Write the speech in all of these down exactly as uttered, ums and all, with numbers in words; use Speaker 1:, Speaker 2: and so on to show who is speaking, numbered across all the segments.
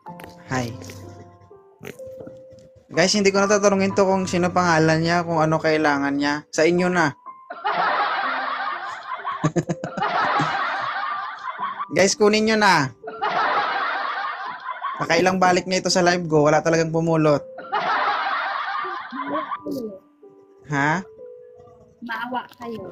Speaker 1: Hi. Guys, hindi ko natatanungin to kung sino pangalan niya, kung ano kailangan niya. Sa inyo na. Guys, kunin nyo na. Nakailang balik niya ito sa live ko. Wala talagang pumulot. Ha?
Speaker 2: Maawa kayo.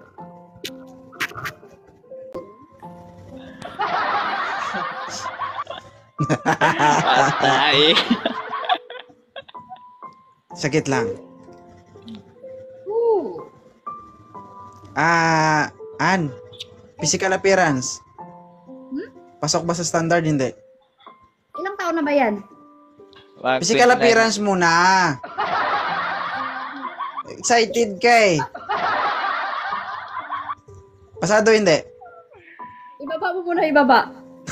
Speaker 3: Patay.
Speaker 1: Sakit lang.
Speaker 2: Ooh.
Speaker 1: Ah, Ann. Physical appearance.
Speaker 2: Hmm?
Speaker 1: Pasok ba sa standard? Hindi.
Speaker 2: Ilang taon na ba yan?
Speaker 1: Physical appearance muna. Excited ka eh. Pasado hindi.
Speaker 2: Ibaba mo muna, ibaba.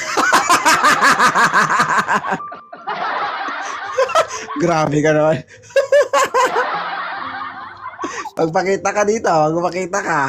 Speaker 1: Grabe ka naman. Pagpakita ka dito, magpakita ka.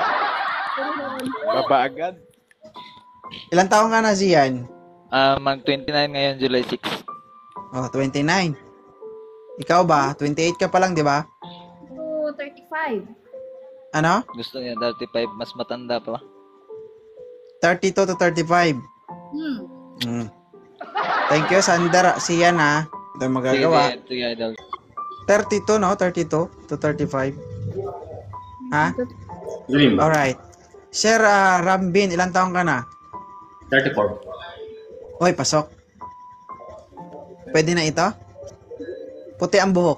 Speaker 3: Baba agad.
Speaker 1: Ilang taong ka na siyan?
Speaker 3: Ah, mag twenty-nine ngayon, July sixth.
Speaker 1: Oh, twenty-nine. Ikaw ba? twenty-eight ka pa lang, di ba?
Speaker 2: To thirty-five.
Speaker 1: Ano?
Speaker 3: Gusto niya thirty-five, mas matanda pa.
Speaker 1: thirty-two to thirty-five.
Speaker 2: Hmm.
Speaker 1: Hmm. Thank you, Sander. Siyan ha. Ito yung magagawa.
Speaker 3: Sige, sige, idol.
Speaker 1: thirty-two, no? thirty-two to thirty-five. Ha?
Speaker 4: Dream ba?
Speaker 1: Alright. Sir uh, Rambin, ilang taong ka na?
Speaker 4: thirty-four.
Speaker 1: Hoy, pasok. Pwede na ito? Puti ang buhok.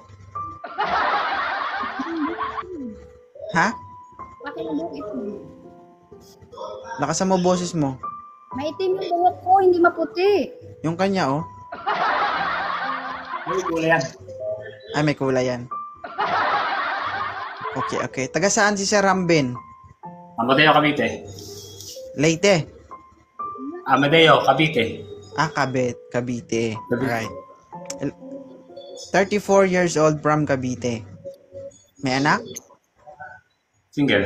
Speaker 1: Ha?
Speaker 2: Bakit ang buhok ito?
Speaker 1: Lakasan mo boses mo.
Speaker 2: Maitim yung buhok ko, hindi maputi.
Speaker 1: Yung kanya, oh.
Speaker 4: May kulay yan.
Speaker 1: Ay, may kulay yan. Okay, okay. Taga saan si Sir Rambin?
Speaker 4: Amadeo, Cavite.
Speaker 1: Leyte.
Speaker 4: Amadeo, Cavite.
Speaker 1: Ah, Kabit. Cavite.
Speaker 4: Cavite.
Speaker 1: Alright. thirty-four years old from Cavite. May anak?
Speaker 4: Single.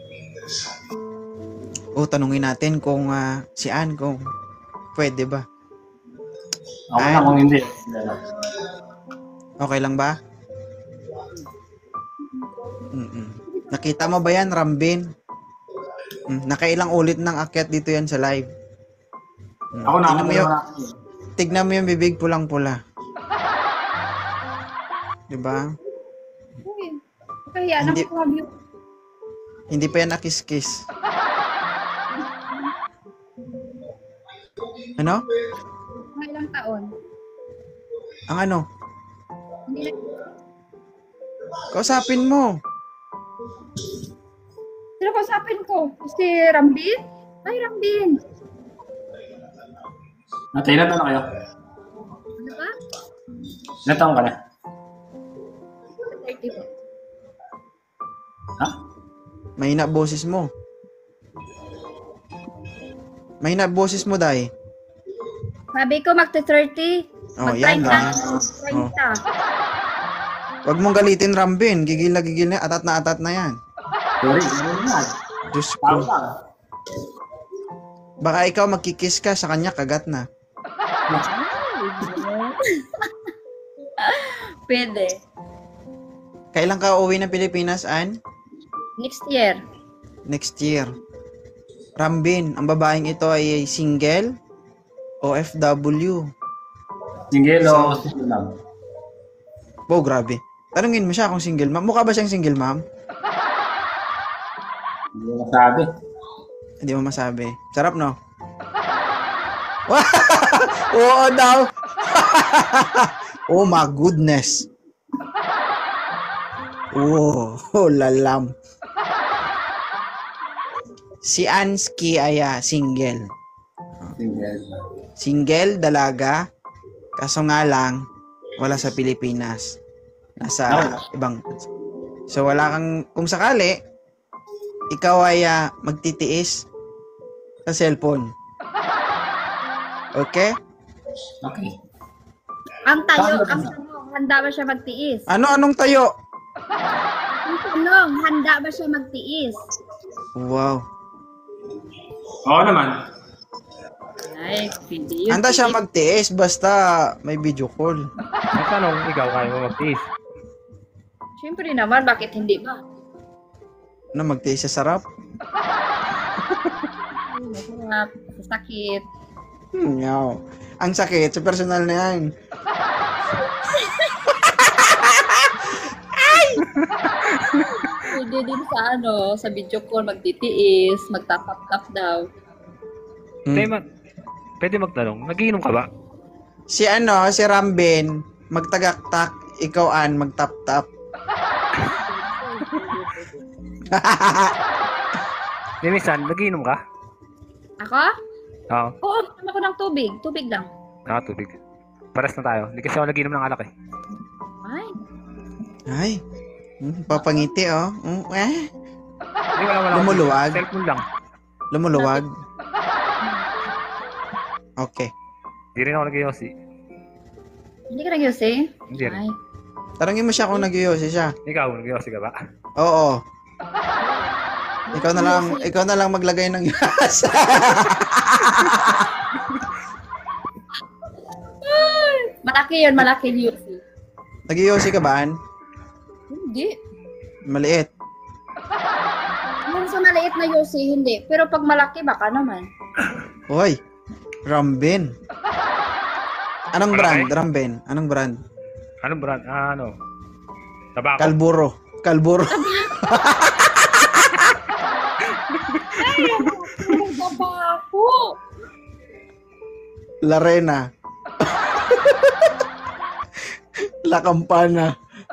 Speaker 1: O, tanungin natin kung uh, si Ann, kung pwede ba?
Speaker 4: Ako
Speaker 1: Ay.
Speaker 4: na kung hindi.
Speaker 1: Okay lang ba? Mm-mm. Nakita mo ba yan, Rambin? Mm, nakailang ulit ng akyat dito yan sa live. Mm,
Speaker 4: Ako na,
Speaker 1: tignan
Speaker 4: ako
Speaker 1: mo yung,
Speaker 4: na.
Speaker 1: tignan mo yung bibig pulang-pula. Diba?
Speaker 2: Uy, kaya
Speaker 1: Hindi.
Speaker 2: naman ko mag-view.
Speaker 1: Hindi pa yan nakis-kiss. Ano?
Speaker 2: Mga ilang taon.
Speaker 1: Ang ano?
Speaker 2: Hindi na.
Speaker 1: Kausapin mo.
Speaker 2: Sino kausapin ko? Si Rambin? Ay, Rambin.
Speaker 4: Natay na taon na kayo.
Speaker 2: Ano ba?
Speaker 4: Ilan taon ka na?
Speaker 2: thirty po.
Speaker 4: Ha?
Speaker 1: Mahina boses mo. Mahina boses mo, Day.
Speaker 2: Sabi ko magte-thirty.
Speaker 1: Oh, yan lang.
Speaker 2: thirty.
Speaker 1: Huwag mong galitin, Rambin. Gigil na gigil na. Atat na atat na yan.
Speaker 4: Sorry, ano na?
Speaker 1: Diyos
Speaker 4: Tao
Speaker 1: ko.
Speaker 4: lang.
Speaker 1: Baka ikaw magkikiss ka sa kanya, kagat na.
Speaker 2: Pwede.
Speaker 1: Kailan ka uuwi ng Pilipinas, Ann?
Speaker 2: Next year.
Speaker 1: Next year. Rambin, ang babaeng ito ay single o F W.
Speaker 4: Single o single lang?
Speaker 1: Bo, grabe. Tanungin mo siya kung single, ma'am. Mukha ba siyang single, ma'am?
Speaker 4: Hindi mo masabi.
Speaker 1: Hindi mo masabi. Sarap, no? Oo daw. Oh my goodness. Oh, oh lalam. Si Anski ay ah, single.
Speaker 4: Single.
Speaker 1: Single, dalaga. Kaso nga lang, wala sa Pilipinas. Nasa ibang. So wala kang, kung sakali, ikaw ay ah, magtitiis sa cellphone. Okay?
Speaker 4: Okay.
Speaker 2: Ang tayo, ang tanong, handa ba siya magtiis?
Speaker 1: Ano, anong tayo?
Speaker 2: Ang tanong, handa ba siya magtiis?
Speaker 1: Wow.
Speaker 4: Oo naman.
Speaker 2: Ay, pwede yun.
Speaker 1: Handa siya
Speaker 2: Pwede.
Speaker 1: magtiis basta may video call.
Speaker 5: Ang tanong, ikaw kaya mo magtiis.
Speaker 2: Siyempre naman, bakit hindi ba?
Speaker 1: Ano, magtiis sa sarap?
Speaker 2: Masarap, sakit.
Speaker 1: Hmm, yaw. Ang sakit, sa personal na yan.
Speaker 2: Pwede din sa ano, sa video call, magtitiis, magtapap-tap daw.
Speaker 1: Hmm.
Speaker 5: Pwede, mag, pwede magtanong, nagiinom ka ba?
Speaker 1: Si ano, si Rambin, magtagaktak, ikaw an, magtap-tap.
Speaker 5: Dinisan, nagiinom ka?
Speaker 2: Ako?
Speaker 5: Oo.
Speaker 2: Oo, ano ako ng tubig. Tubig lang.
Speaker 5: Ah, tubig. Pares na tayo. Hindi kasi ako nagiinom ng alak eh.
Speaker 2: Ay,
Speaker 1: Ay, hmm, papangiti oh. Hmm, eh,
Speaker 5: Hindi, wala, wala.
Speaker 1: Lumuluwag.
Speaker 5: Cellphone lang.
Speaker 1: lumuluwag. Okay.
Speaker 5: Hindi rin ako nag-yosi.
Speaker 2: hindi ka nag-yosi?
Speaker 5: Hindi rin.
Speaker 2: Ay,
Speaker 1: Tarangin mo siya kung nag-yosi siya.
Speaker 5: Ikaw, nag-yosi ka ba?
Speaker 1: Oo. Ikaw na lang, ikaw na lang maglagay ng yasa.
Speaker 2: malaki yun, malaki yung yosi.
Speaker 1: Nag-yosi ka ba, An?
Speaker 2: Hindi.
Speaker 1: Maliit.
Speaker 2: Yung sa maliit na yosi, hindi. Pero pag malaki, baka naman.
Speaker 1: Hoy, Rambin. Anong
Speaker 5: Malaki?
Speaker 1: brand? Rambin. Anong brand?
Speaker 5: Anong brand? Ah, ano? Tabako.
Speaker 1: Kalburo. Kalburo.
Speaker 2: Ay, ang tabako.
Speaker 1: Larena. La Campana.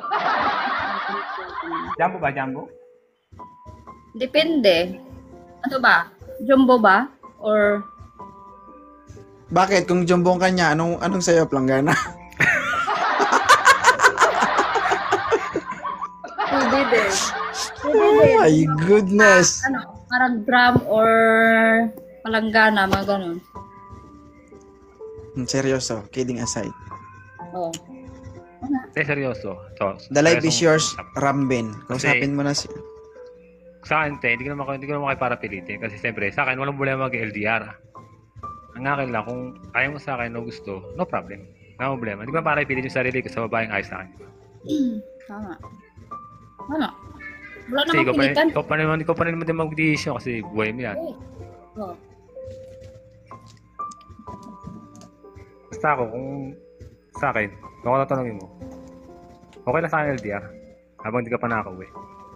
Speaker 5: Jumbo ba? Jumbo?
Speaker 2: Depende. Ano ba? Jumbo ba? Or
Speaker 1: Bakit? Kung jumbong ka niya, anong, anong sayo planggana?
Speaker 2: pwede din. Pwede din.
Speaker 1: My goodness.
Speaker 2: Ano, parang drum or palanggana, mga ganun.
Speaker 1: Hmm, seryoso. Kidding aside.
Speaker 2: Oh.
Speaker 5: Hindi, seryoso. So,
Speaker 1: The life is
Speaker 5: seryoso-
Speaker 1: yours, Rambin. Kausapin mo na si...
Speaker 5: Sa akin, te, hindi ko naman, hindi ko naman kayo para pilitin. Kasi siyempre, sa akin, walang problema mag-L D R. Ang akin lang, kung ayaw mo sa akin no gusto, no problem. No problema. Hindi ko naman para ipilit yung sarili ko sa babaeng ayos sa akin.
Speaker 2: Tama. Ano? Wala
Speaker 5: Kasi
Speaker 2: namang
Speaker 5: ikaw pa, rin,
Speaker 2: pilitan.
Speaker 5: ikaw pa naman, ikaw pa rin naman din mag-decision kasi buhay mo yan.
Speaker 2: Eh. Oh.
Speaker 5: Basta ako, kung sa akin, kung ako tatanungin mo, okay lang sa akin L D R habang hindi ka pa nakaka-uwi.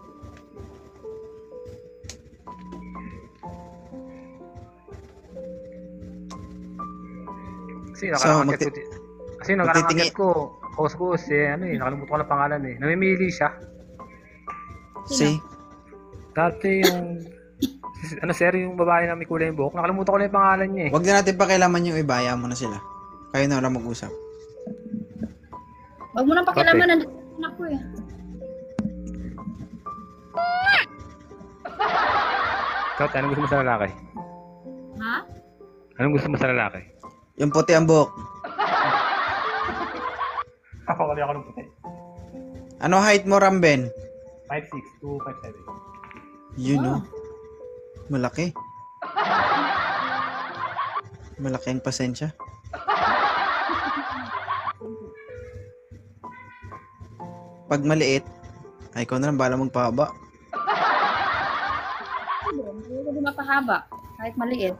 Speaker 5: Kasi nakaraang
Speaker 1: magti-
Speaker 5: so, ko, di- kasi nakaraang
Speaker 1: magtitingi-
Speaker 5: ko, host ko, si, ano eh, nakalimutan ko na pangalan eh. Namimili siya.
Speaker 1: Si...
Speaker 5: Dati yung, ano sir, yung babae na may kulay yung buhok, nakalimutan ko na yung pangalan niya eh.
Speaker 1: Huwag na natin pakialaman yung iba. Hayaan mo na sila. Kayo na lang mag-usap.
Speaker 2: Huwag mo nang pakialaman, nandito na ako eh.
Speaker 5: Ikaw, anong gusto mo sa lalaki?
Speaker 2: Ha?
Speaker 5: Anong gusto mo sa lalaki?
Speaker 1: Yung puti ang buhok.
Speaker 5: Kakawali ako ng puti.
Speaker 1: Ano height mo, Ramben?
Speaker 5: five six to five seven.
Speaker 1: Yun, no? Malaki. Malaki ang pasensya. Pag maliit, ay ikaw na lang bala magpahaba.
Speaker 2: Hindi ko din mapahaba. Kahit maliit.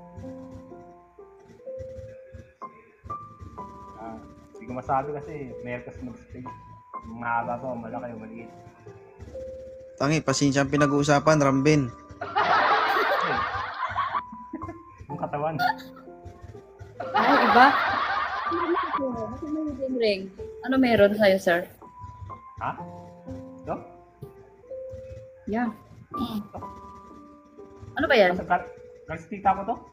Speaker 5: Ah, hindi ko masabi kasi mayroon kasi mag-stay. Mahaba ba o malaki o maliit.
Speaker 1: Tangi, pasensya ang pinag-uusapan, Rambin.
Speaker 5: Eh, yung katawan.
Speaker 2: Ay, iba? Bakit may wedding ring? Ano meron sa'yo, sir?
Speaker 5: Ha? Ito?
Speaker 2: Yeah. Mm. Ano ba yan?
Speaker 5: Nag-tita ko to?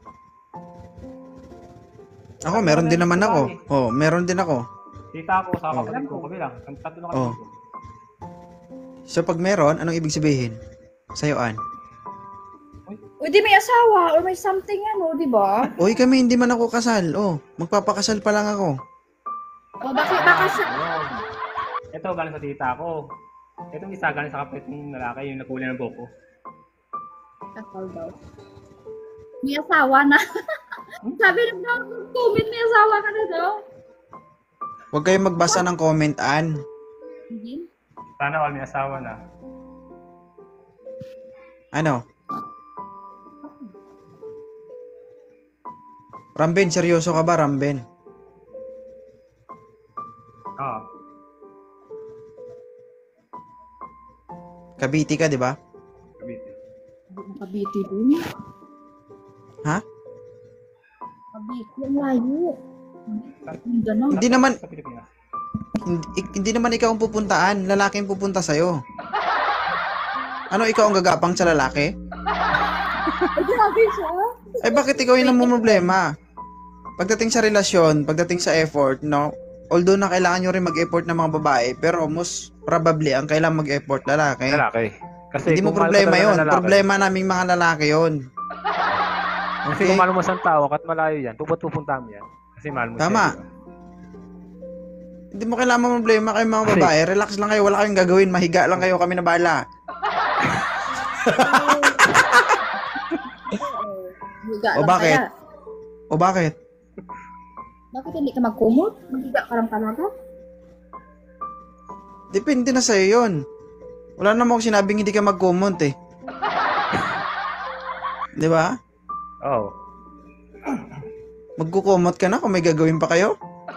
Speaker 1: Ako, meron din naman ako. Oh, meron din ako.
Speaker 5: Tita ko sa
Speaker 1: Oh.
Speaker 5: kapatid ko. Kami lang. Ang tatlo na
Speaker 1: Oh.
Speaker 5: kapatid ko.
Speaker 1: So, pag meron, anong ibig sabihin? Sa'yo, An?
Speaker 2: O, di may asawa or may something ano, di ba?
Speaker 1: Uy, kami, hindi man ako kasal. Oh, magpapakasal pa lang ako.
Speaker 2: O, bakit, baka sa...
Speaker 5: Ayun. Ito galing sa tita ko. Itong isa galing sa kapatid kong lalaki, yung nagkulay ng buhok ko.
Speaker 2: Kasal daw. May asawa na. Sabi nung comment may asawa ka na daw.
Speaker 1: Huwag kayong magbasa ng comment, An.
Speaker 2: Hindi.
Speaker 5: Sana all may asawa na.
Speaker 1: Ano? Ramben, seryoso ka ba, Ramben?
Speaker 5: Oo.
Speaker 1: Kabiti ka, di ba?
Speaker 5: Kabiti.
Speaker 2: Kabiti din.
Speaker 1: Ha?
Speaker 2: Kabiti, ang layo. Ang gano'n.
Speaker 1: Hindi naman,
Speaker 5: Sa Pilipinas.
Speaker 1: hindi, hindi naman ikaw ang pupuntaan. Lalaki ang pupunta sa'yo. Ano, ikaw ang gagapang sa lalaki?
Speaker 2: Ay, grabe siya.
Speaker 1: Ay, bakit ikaw yung namumroblema? Pagdating sa relasyon, pagdating sa effort, no? Although na kailangan nyo rin mag-effort ng mga babae, pero most probably ang kailangan mag-effort lalaki.
Speaker 5: Lalaki. Kasi
Speaker 1: Hindi mo
Speaker 5: kung mahal ka
Speaker 1: problema
Speaker 5: talaga
Speaker 1: yun.
Speaker 5: ng lalaki-
Speaker 1: Problema naming mga lalaki yun.
Speaker 5: Kasi
Speaker 1: Okay?
Speaker 5: kung mahal mo sa tao, kat malayo yan, puput pupunta mo yan. Kasi mahal mo
Speaker 1: Tama.
Speaker 5: siya. di ba?
Speaker 1: Hindi mo kailangan problema kayo mga babae. Relax lang kayo. Wala kayong gagawin. Mahiga lang kayo. Kami na bahala.
Speaker 2: Higa
Speaker 1: O,
Speaker 2: lang
Speaker 1: bakit?
Speaker 2: kaya.
Speaker 1: O bakit?
Speaker 2: Bakit hindi ka mag-kumot? Maghiga ka lang talaga?
Speaker 1: Depende na sa'yo yun. Wala naman akong sinabing hindi ka mag-comment eh. Di ba?
Speaker 5: Oo.
Speaker 1: Magkukumot ka na kung may gagawin pa kayo?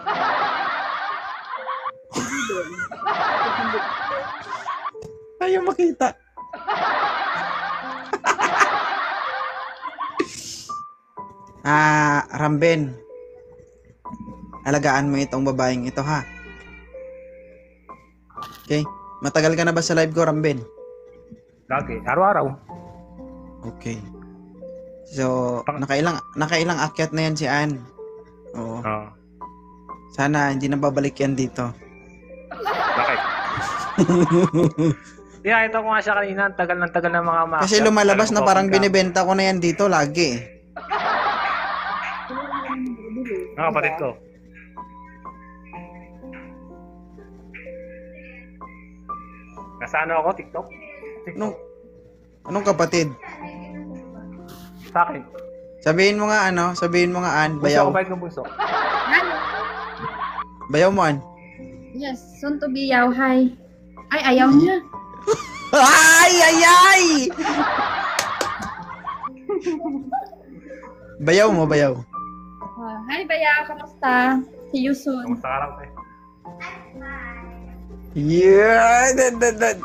Speaker 1: Ayaw makita. Ah, Ramben. Alagaan mo itong babaeng ito, ha? Okay? Matagal ka na ba sa live ko, Ramben?
Speaker 5: Lagi. Araw-araw.
Speaker 1: Okay. So, nakailang nakailang akyat na yan si Ann. Oo.
Speaker 5: Oo.
Speaker 1: Sana hindi na babalik yan dito.
Speaker 5: Bakit? Yeah, ito ko nga siya kanina. Ang tagal ng tagal ng mga umakyat.
Speaker 1: Kasi lumalabas na
Speaker 5: Alam ko,
Speaker 1: parang
Speaker 5: coffee
Speaker 1: binibenta ko na yan dito lagi eh.
Speaker 5: ka. Ah, kapatid ko. Nasaan ako? TikTok? TikTok.
Speaker 1: Anong, anong kapatid?
Speaker 5: Sa akin.
Speaker 1: Sabihin mo nga ano, sabihin mo nga Ann,
Speaker 5: Bunso
Speaker 1: bayaw.
Speaker 5: ako, bait ng bunso.
Speaker 2: Ano?
Speaker 1: Bayaw mo Ann.
Speaker 2: Yes, soon to be yaw. Hi. Ay, ayaw niya.
Speaker 1: Ay, ay, ay! Bayaw mo, bayaw.
Speaker 2: Ah, hi, Baya. Kamusta? See you soon.
Speaker 5: Kamusta ka raw, eh?
Speaker 1: Yeah! Dad, dad, dad.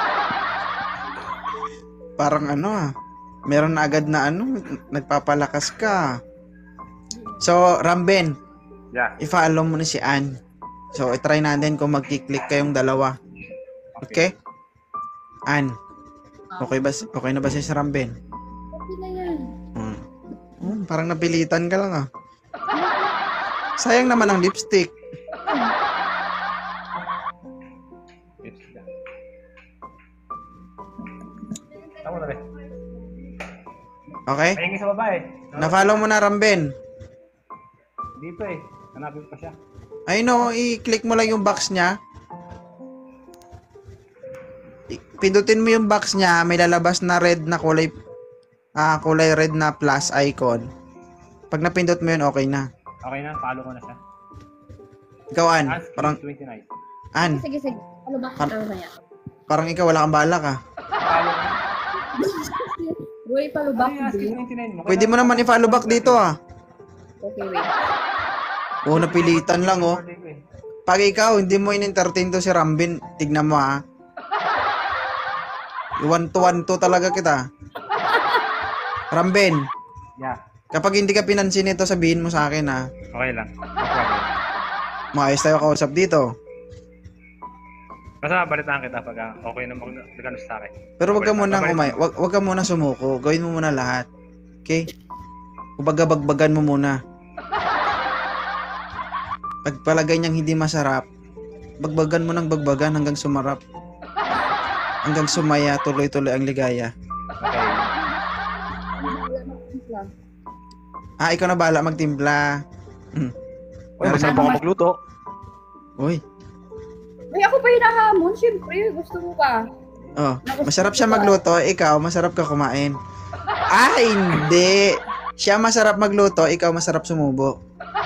Speaker 1: Parang ano ah. Meron na agad na ano, nagpapalakas ka. So, Ramben,
Speaker 5: Yeah.
Speaker 1: i-follow mo na si Ann. So, i-try natin kung magkiklik kayong dalawa. Okay? Ann, okay ba si- okay na ba si Ramben?
Speaker 2: Okay na yan.
Speaker 1: Hmm. Hmm, parang napilitan ka lang ah. Sayang naman ang lipstick.
Speaker 5: Tama na rin.
Speaker 1: Okay?
Speaker 5: Pahingi sa babae.
Speaker 1: Na-follow mo na Ramben.
Speaker 5: Dito eh. Hanapin pa siya.
Speaker 1: Ay no, i-click mo lang yung box niya. I- Pindutin mo yung box niya, may lalabas na red na kulay ah kulay red na plus icon. Pag napindot mo yun, okay na.
Speaker 5: Okay na, follow ko na siya.
Speaker 1: Ikaw, An,
Speaker 5: As
Speaker 1: parang,
Speaker 5: twenty-nine.
Speaker 1: An,
Speaker 2: Sige, sige. Ano ba?
Speaker 1: Par-
Speaker 2: Ano ba yan?
Speaker 1: parang ikaw wala kang balak ah.
Speaker 5: Follow ko.
Speaker 2: Uy, palubak
Speaker 5: Ay, as
Speaker 2: din.
Speaker 5: twenty-nine mo.
Speaker 1: Pwede mo naman i-follow back dito ah.
Speaker 2: Okay, wait.
Speaker 1: Oo, napilitan lang oh.
Speaker 5: Birthday ko eh.
Speaker 1: Pag ikaw, hindi mo in-entertain to si Rambin, tignan mo ah. one to one to talaga kita. Rambin,
Speaker 5: Yeah.
Speaker 1: kapag hindi ka pinansin ito, sabihin mo sa akin ah.
Speaker 5: Okay lang. No problem.
Speaker 1: Maayos tayo kausap dito.
Speaker 5: Basta balitaan kita pag ah, okay na mag nagano sa akin.
Speaker 1: Pero wag ka
Speaker 5: Babalik-
Speaker 1: munang
Speaker 5: babalik-
Speaker 1: umay, wag, wag ka muna sumuko. Gawin mo muna lahat. Okay? Kumbaga bagbagan mo muna. Pagpalagay niyang hindi masarap, bagbagan mo ng bagbagan hanggang sumarap. Hanggang sumaya, tuloy-tuloy ang ligaya.
Speaker 5: Okay.
Speaker 1: Ah, ikaw na bahala magtimpla. Hmm.
Speaker 5: Uy, masarap ako magluto.
Speaker 1: Uy,
Speaker 2: Uy, ako pa hinahamon. Siyempre, gusto mo ba?
Speaker 1: oh, masarap siya magluto, ikaw, masarap ka kumain. Ah, hindi. Siya masarap magluto, ikaw masarap sumubo.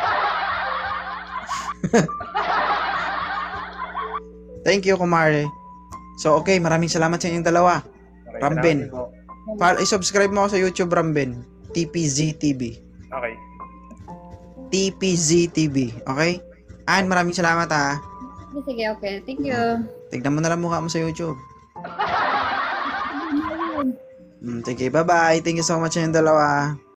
Speaker 1: Thank you, Kumare. So, okay, maraming salamat sa inyong dalawa.
Speaker 5: Okay,
Speaker 1: Rambin.
Speaker 5: salamat po.
Speaker 1: Follow, i-subscribe mo ako sa YouTube, Rambin. T P Z T V.
Speaker 5: Okay.
Speaker 1: T P Z T V. Okay? Ann, maraming salamat ha.
Speaker 2: Sige, sige, okay. Thank you.
Speaker 1: Tignan mo na lang mukha mo sa YouTube. Mm, sige, bye-bye. Thank you so much sa inyong dalawa.